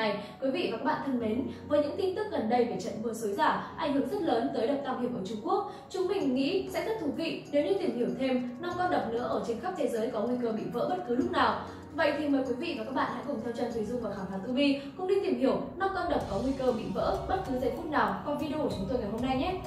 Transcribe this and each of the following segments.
này. Quý vị và các bạn thân mến, với những tin tức gần đây về trận mưa xối xả ảnh hưởng rất lớn tới đập Tam Hiệp ở Trung Quốc, chúng mình nghĩ sẽ rất thú vị nếu như tìm hiểu thêm 5 con đập nữa ở trên khắp thế giới có nguy cơ bị vỡ bất cứ lúc nào. Vậy thì mời quý vị và các bạn hãy cùng theo chân Thùy Dung và Khám phá Tử Vi cùng đi tìm hiểu 5 con đập có nguy cơ bị vỡ bất cứ giây phút nào qua video của chúng tôi ngày hôm nay nhé.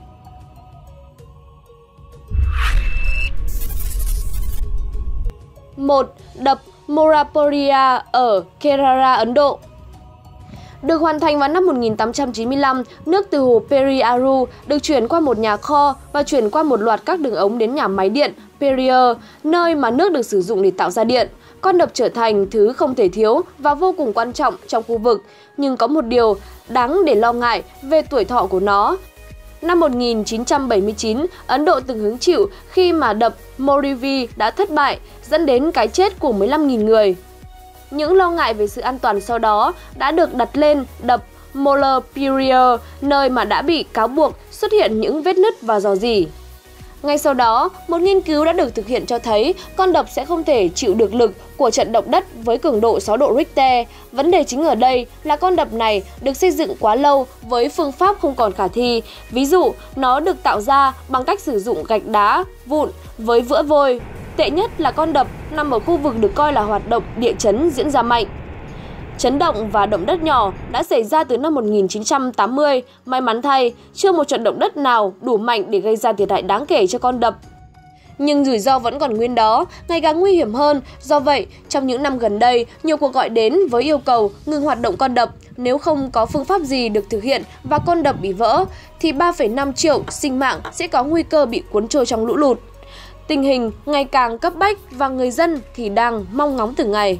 1. Đập Moraporia ở Kerala, Ấn Độ. Được hoàn thành vào năm 1895, nước từ hồ Periyaru được chuyển qua một nhà kho và chuyển qua một loạt các đường ống đến nhà máy điện Periyar, nơi mà nước được sử dụng để tạo ra điện. Con đập trở thành thứ không thể thiếu và vô cùng quan trọng trong khu vực, nhưng có một điều đáng để lo ngại về tuổi thọ của nó. Năm 1979, Ấn Độ từng hứng chịu khi mà đập Morivy đã thất bại, dẫn đến cái chết của 15.000 người. Những lo ngại về sự an toàn sau đó đã được đặt lên đập Mollaperia, nơi mà đã bị cáo buộc xuất hiện những vết nứt và rò rỉ. Ngay sau đó, một nghiên cứu đã được thực hiện cho thấy con đập sẽ không thể chịu được lực của trận động đất với cường độ 6 độ Richter. Vấn đề chính ở đây là con đập này được xây dựng quá lâu với phương pháp không còn khả thi. Ví dụ, nó được tạo ra bằng cách sử dụng gạch đá vụn với vữa vôi. Tệ nhất là con đập nằm ở khu vực được coi là hoạt động địa chấn diễn ra mạnh. Chấn động và động đất nhỏ đã xảy ra từ năm 1980. May mắn thay, chưa một trận động đất nào đủ mạnh để gây ra thiệt hại đáng kể cho con đập. Nhưng rủi ro vẫn còn nguyên đó, ngày càng nguy hiểm hơn. Do vậy, trong những năm gần đây, nhiều cuộc gọi đến với yêu cầu ngừng hoạt động con đập. Nếu không có phương pháp gì được thực hiện và con đập bị vỡ, thì 3,5 triệu sinh mạng sẽ có nguy cơ bị cuốn trôi trong lũ lụt. Tình hình ngày càng cấp bách và người dân thì đang mong ngóng từng ngày.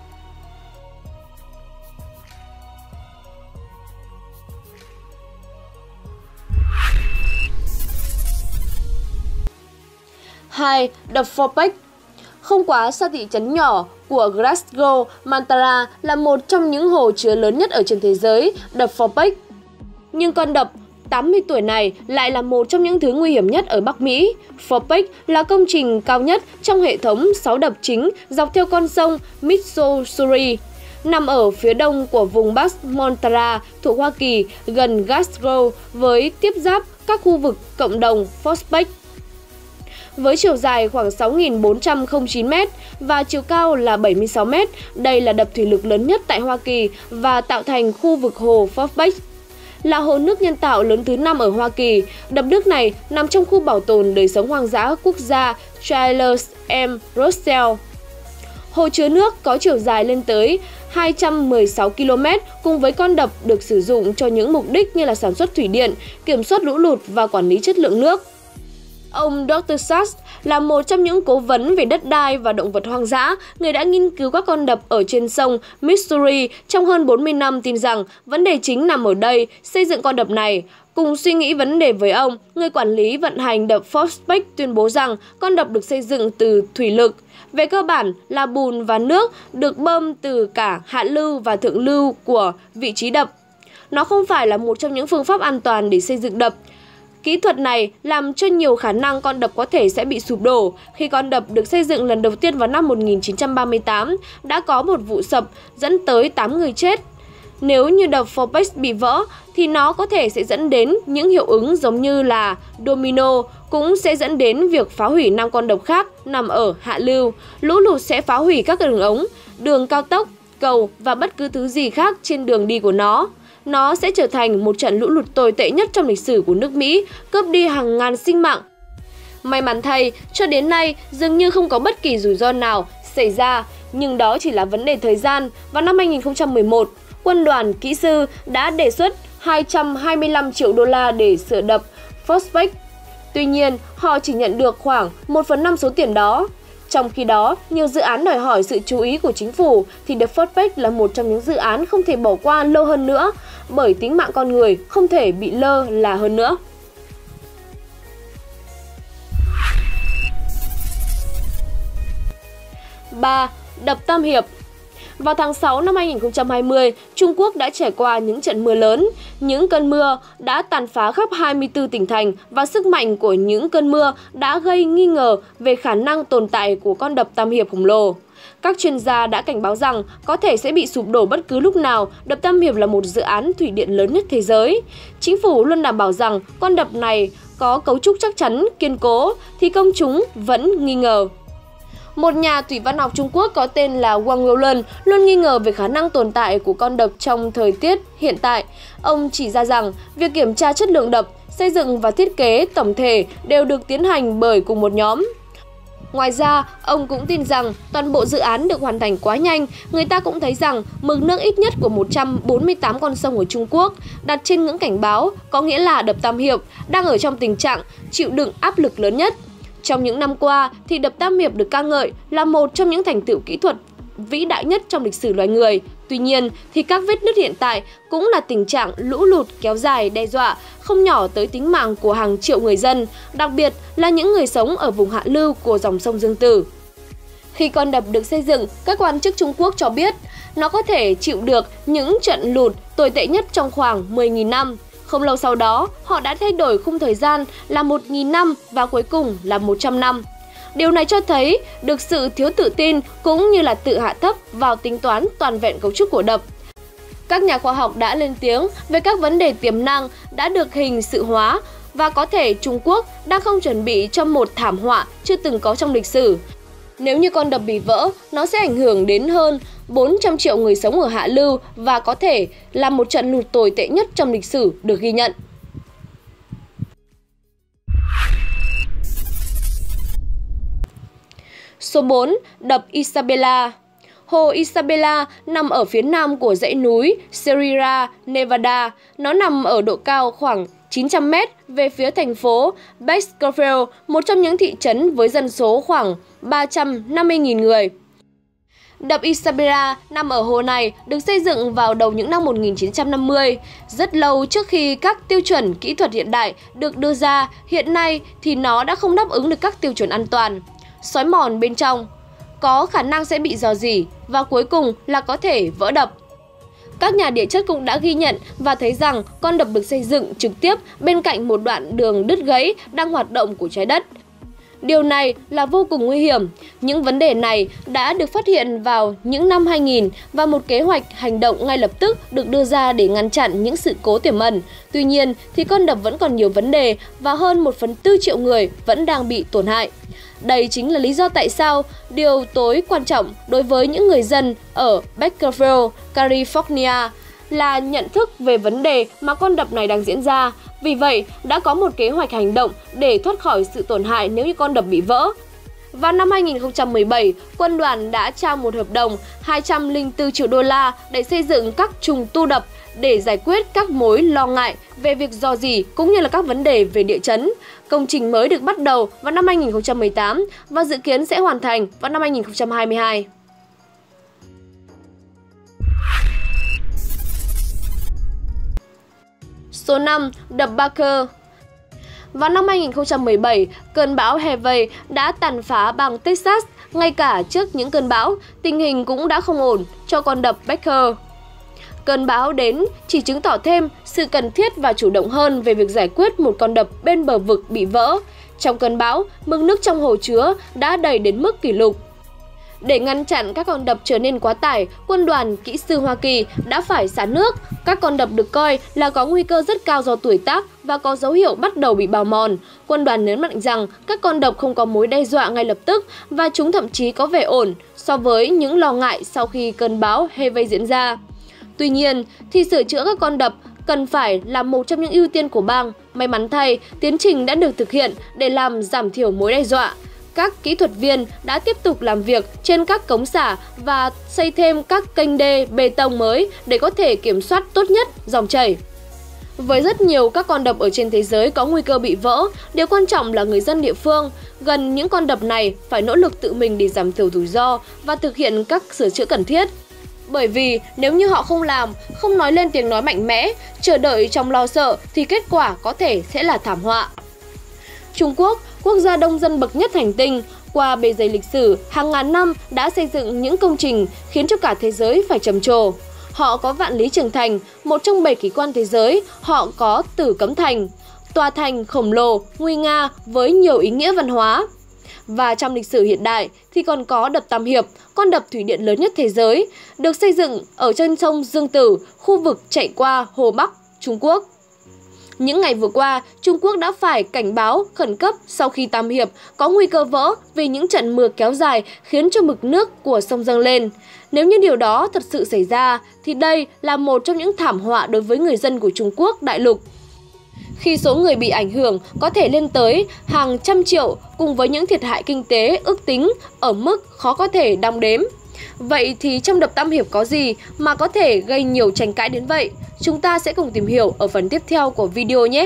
Hai, đập Forbeck. Không quá xa thị trấn nhỏ của Glasgow, Mantara là một trong những hồ chứa lớn nhất ở trên thế giới, đập Forbeck. Nhưng con đập 80 tuổi này lại là một trong những thứ nguy hiểm nhất ở Bắc Mỹ. Forbeck là công trình cao nhất trong hệ thống 6 đập chính dọc theo con sông Missouri, nằm ở phía đông của vùng Bắc Montara thuộc Hoa Kỳ, gần Glasgow, với tiếp giáp các khu vực cộng đồng Forbeck. Với chiều dài khoảng 6.409 m và chiều cao là 76 m, đây là đập thủy lực lớn nhất tại Hoa Kỳ và tạo thành khu vực hồ Forbeck. Là hồ nước nhân tạo lớn thứ 5 ở Hoa Kỳ, đập nước này nằm trong khu bảo tồn đời sống hoang dã quốc gia Chalmers M. Rossell. Hồ chứa nước có chiều dài lên tới 216 km cùng với con đập được sử dụng cho những mục đích như là sản xuất thủy điện, kiểm soát lũ lụt và quản lý chất lượng nước. Ông Dr. Sachs là một trong những cố vấn về đất đai và động vật hoang dã, người đã nghiên cứu các con đập ở trên sông Missouri trong hơn 40 năm, tin rằng vấn đề chính nằm ở đây, xây dựng con đập này. Cùng suy nghĩ vấn đề với ông, người quản lý vận hành đập Forbeck tuyên bố rằng con đập được xây dựng từ thủy lực. Về cơ bản là bùn và nước được bơm từ cả hạ lưu và thượng lưu của vị trí đập. Nó không phải là một trong những phương pháp an toàn để xây dựng đập. Kỹ thuật này làm cho nhiều khả năng con đập có thể sẽ bị sụp đổ. Khi con đập được xây dựng lần đầu tiên vào năm 1938, đã có một vụ sập dẫn tới 8 người chết. Nếu như đập Forbeck bị vỡ, thì nó có thể sẽ dẫn đến những hiệu ứng giống như là domino, cũng sẽ dẫn đến việc phá hủy 5 con đập khác nằm ở hạ lưu. Lũ lụt sẽ phá hủy các đường ống, đường cao tốc, cầu và bất cứ thứ gì khác trên đường đi của nó. Nó sẽ trở thành một trận lũ lụt tồi tệ nhất trong lịch sử của nước Mỹ, cướp đi hàng ngàn sinh mạng. May mắn thay, cho đến nay dường như không có bất kỳ rủi ro nào xảy ra, nhưng đó chỉ là vấn đề thời gian. Vào năm 2011, quân đoàn kỹ sư đã đề xuất 225 triệu đô la để sửa đập Forbeck. Tuy nhiên, họ chỉ nhận được khoảng 1/5 số tiền đó. Trong khi đó, nhiều dự án đòi hỏi sự chú ý của chính phủ, thì đập Forbeck là một trong những dự án không thể bỏ qua lâu hơn nữa, bởi tính mạng con người không thể bị lơ là hơn nữa. 3. Đập Tam Hiệp. Vào tháng 6 năm 2020, Trung Quốc đã trải qua những trận mưa lớn. Những cơn mưa đã tàn phá khắp 24 tỉnh thành và sức mạnh của những cơn mưa đã gây nghi ngờ về khả năng tồn tại của con đập Tam Hiệp khổng lồ. Các chuyên gia đã cảnh báo rằng có thể sẽ bị sụp đổ bất cứ lúc nào. Đập Tam Hiệp là một dự án thủy điện lớn nhất thế giới. Chính phủ luôn đảm bảo rằng con đập này có cấu trúc chắc chắn, kiên cố, thì công chúng vẫn nghi ngờ. Một nhà thủy văn học Trung Quốc có tên là Wang Weilun luôn nghi ngờ về khả năng tồn tại của con đập trong thời tiết hiện tại. Ông chỉ ra rằng việc kiểm tra chất lượng đập, xây dựng và thiết kế tổng thể đều được tiến hành bởi cùng một nhóm. Ngoài ra, ông cũng tin rằng toàn bộ dự án được hoàn thành quá nhanh. Người ta cũng thấy rằng mực nước ít nhất của 148 con sông ở Trung Quốc đặt trên ngưỡng cảnh báo, có nghĩa là đập Tam Hiệp đang ở trong tình trạng chịu đựng áp lực lớn nhất. Trong những năm qua, thì đập Tam Hiệp được ca ngợi là một trong những thành tựu kỹ thuật vĩ đại nhất trong lịch sử loài người. Tuy nhiên, thì các vết nứt hiện tại cũng là tình trạng lũ lụt kéo dài đe dọa không nhỏ tới tính mạng của hàng triệu người dân, đặc biệt là những người sống ở vùng hạ lưu của dòng sông Dương Tử. Khi con đập được xây dựng, các quan chức Trung Quốc cho biết nó có thể chịu được những trận lụt tồi tệ nhất trong khoảng 10.000 năm. Không lâu sau đó, họ đã thay đổi khung thời gian là 1.000 năm và cuối cùng là 100 năm. Điều này cho thấy được sự thiếu tự tin cũng như là tự hạ thấp vào tính toán toàn vẹn cấu trúc của đập. Các nhà khoa học đã lên tiếng về các vấn đề tiềm năng đã được hình sự hóa và có thể Trung Quốc đang không chuẩn bị cho một thảm họa chưa từng có trong lịch sử. Nếu như con đập bị vỡ, nó sẽ ảnh hưởng đến hơn 400 triệu người sống ở hạ lưu và có thể là một trận lụt tồi tệ nhất trong lịch sử được ghi nhận. Số 4. Đập Isabella. Hồ Isabella nằm ở phía nam của dãy núi Sierra Nevada. Nó nằm ở độ cao khoảng 900 m về phía thành phố Bakersfield, một trong những thị trấn với dân số khoảng 350.000 người. Đập Isabella nằm ở hồ này được xây dựng vào đầu những năm 1950, rất lâu trước khi các tiêu chuẩn kỹ thuật hiện đại được đưa ra. Hiện nay thì nó đã không đáp ứng được các tiêu chuẩn an toàn. Xói mòn bên trong, có khả năng sẽ bị rò rỉ và cuối cùng là có thể vỡ đập. Các nhà địa chất cũng đã ghi nhận và thấy rằng con đập được xây dựng trực tiếp bên cạnh một đoạn đường đứt gãy đang hoạt động của trái đất. Điều này là vô cùng nguy hiểm. Những vấn đề này đã được phát hiện vào những năm 2000 và một kế hoạch hành động ngay lập tức được đưa ra để ngăn chặn những sự cố tiềm ẩn. Tuy nhiên thì con đập vẫn còn nhiều vấn đề và hơn 1/4 triệu người vẫn đang bị tổn hại. Đây chính là lý do tại sao điều tối quan trọng đối với những người dân ở Bakersfield, California là nhận thức về vấn đề mà con đập này đang diễn ra. Vì vậy, đã có một kế hoạch hành động để thoát khỏi sự tổn hại nếu như con đập bị vỡ. Vào năm 2017, quân đoàn đã trao một hợp đồng 204 triệu đô la để xây dựng các trùng tu đập để giải quyết các mối lo ngại về việc rò rỉ cũng như là các vấn đề về địa chấn. Công trình mới được bắt đầu vào năm 2018 và dự kiến sẽ hoàn thành vào năm 2022. Số 5. Đập Baker. Vào năm 2017, cơn bão Harvey đã tàn phá bang Texas. Ngay cả trước những cơn bão, tình hình cũng đã không ổn cho con đập Baker. Cơn bão đến chỉ chứng tỏ thêm sự cần thiết và chủ động hơn về việc giải quyết một con đập bên bờ vực bị vỡ. Trong cơn bão, mực nước trong hồ chứa đã đầy đến mức kỷ lục. Để ngăn chặn các con đập trở nên quá tải, quân đoàn kỹ sư Hoa Kỳ đã phải xả nước. Các con đập được coi là có nguy cơ rất cao do tuổi tác và có dấu hiệu bắt đầu bị bào mòn. Quân đoàn nhấn mạnh rằng các con đập không có mối đe dọa ngay lập tức và chúng thậm chí có vẻ ổn so với những lo ngại sau khi cơn bão Harvey diễn ra. Tuy nhiên, thì sửa chữa các con đập cần phải là một trong những ưu tiên của bang. May mắn thay, tiến trình đã được thực hiện để làm giảm thiểu mối đe dọa. Các kỹ thuật viên đã tiếp tục làm việc trên các cống xả và xây thêm các kênh đê bê tông mới để có thể kiểm soát tốt nhất dòng chảy. Với rất nhiều các con đập ở trên thế giới có nguy cơ bị vỡ, điều quan trọng là người dân địa phương gần những con đập này phải nỗ lực tự mình để giảm thiểu rủi ro và thực hiện các sửa chữa cần thiết. Bởi vì nếu như họ không làm, không nói lên tiếng nói mạnh mẽ, chờ đợi trong lo sợ thì kết quả có thể sẽ là thảm họa. Trung Quốc, quốc gia đông dân bậc nhất hành tinh, qua bề dày lịch sử, hàng ngàn năm đã xây dựng những công trình khiến cho cả thế giới phải trầm trồ. Họ có vạn lý trường thành, một trong 7 kỳ quan thế giới, họ có Tử Cấm Thành, tòa thành khổng lồ, nguy nga với nhiều ý nghĩa văn hóa. Và trong lịch sử hiện đại thì còn có đập Tam Hiệp, con đập thủy điện lớn nhất thế giới, được xây dựng ở trên sông Dương Tử, khu vực chạy qua Hồ Bắc, Trung Quốc. Những ngày vừa qua, Trung Quốc đã phải cảnh báo khẩn cấp sau khi Tam Hiệp có nguy cơ vỡ vì những trận mưa kéo dài khiến cho mực nước của sông dâng lên. Nếu như điều đó thật sự xảy ra, thì đây là một trong những thảm họa đối với người dân của Trung Quốc đại lục. Khi số người bị ảnh hưởng có thể lên tới hàng trăm triệu cùng với những thiệt hại kinh tế ước tính ở mức khó có thể đong đếm. Vậy thì trong đập Tam Hiệp có gì mà có thể gây nhiều tranh cãi đến vậy? Chúng ta sẽ cùng tìm hiểu ở phần tiếp theo của video nhé!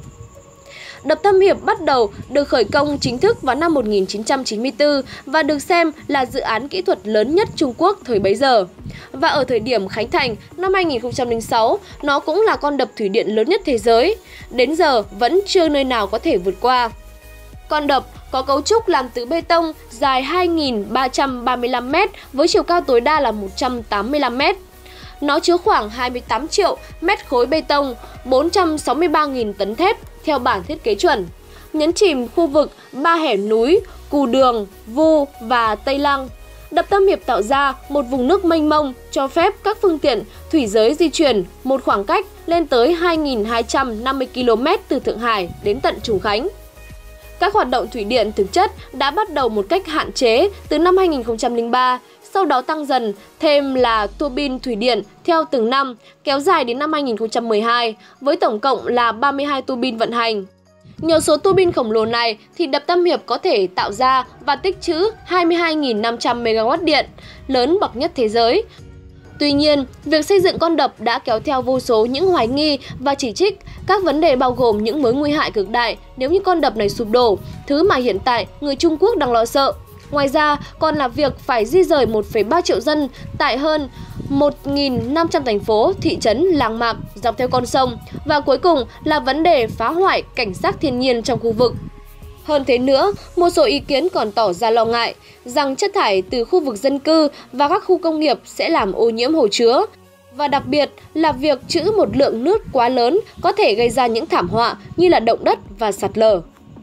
Đập Tam Hiệp bắt đầu được khởi công chính thức vào năm 1994 và được xem là dự án kỹ thuật lớn nhất Trung Quốc thời bấy giờ. Và ở thời điểm khánh thành năm 2006, nó cũng là con đập thủy điện lớn nhất thế giới. Đến giờ vẫn chưa nơi nào có thể vượt qua. Con đập có cấu trúc làm từ bê tông dài 2.335 m với chiều cao tối đa là 185 m. Nó chứa khoảng 28 triệu mét khối bê tông, 463.000 tấn thép theo bản thiết kế chuẩn, nhấn chìm khu vực 3 hẻm núi Cù Đường, Vu và Tây Lăng. Đập Tam Hiệp tạo ra một vùng nước mênh mông cho phép các phương tiện thủy giới di chuyển một khoảng cách lên tới 2.250 km từ Thượng Hải đến tận Trùng Khánh. Các hoạt động thủy điện thực chất đã bắt đầu một cách hạn chế từ năm 2003, sau đó tăng dần thêm là tua bin thủy điện theo từng năm, kéo dài đến năm 2012, với tổng cộng là 32 tua bin vận hành. Nhờ số tua bin khổng lồ này thì đập Tam Hiệp có thể tạo ra và tích trữ 22.500 MW điện, lớn bậc nhất thế giới. Tuy nhiên, việc xây dựng con đập đã kéo theo vô số những hoài nghi và chỉ trích, các vấn đề bao gồm những mối nguy hại cực đại nếu như con đập này sụp đổ, thứ mà hiện tại người Trung Quốc đang lo sợ. Ngoài ra, còn là việc phải di rời 1,3 triệu dân tại hơn 1.500 thành phố, thị trấn, làng mạc dọc theo con sông. Và cuối cùng là vấn đề phá hoại cảnh sắc thiên nhiên trong khu vực. Hơn thế nữa, một số ý kiến còn tỏ ra lo ngại rằng chất thải từ khu vực dân cư và các khu công nghiệp sẽ làm ô nhiễm hồ chứa. Và đặc biệt là việc trữ một lượng nước quá lớn có thể gây ra những thảm họa như là động đất và sạt lở.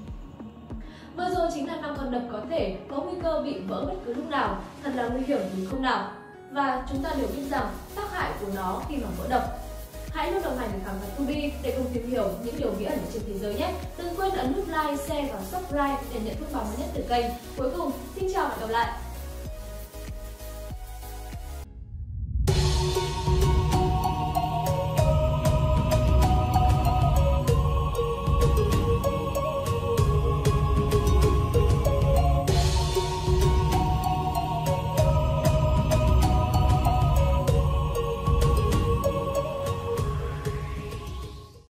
Vừa rồi chính là 5 con đập có thể có nguy cơ bị vỡ bất cứ lúc nào, thật là nguy hiểm đúng không nào? Và chúng ta đều biết rằng tác hại của nó khi mà vỡ đập. Hãy luôn đồng hành với Khám phá Tubi để cùng tìm hiểu những điều bí ẩn trên thế giới nhé. Đừng quên ấn nút like, share và subscribe để nhận thông báo mới nhất từ kênh. Cuối cùng, xin chào và hẹn gặp lại!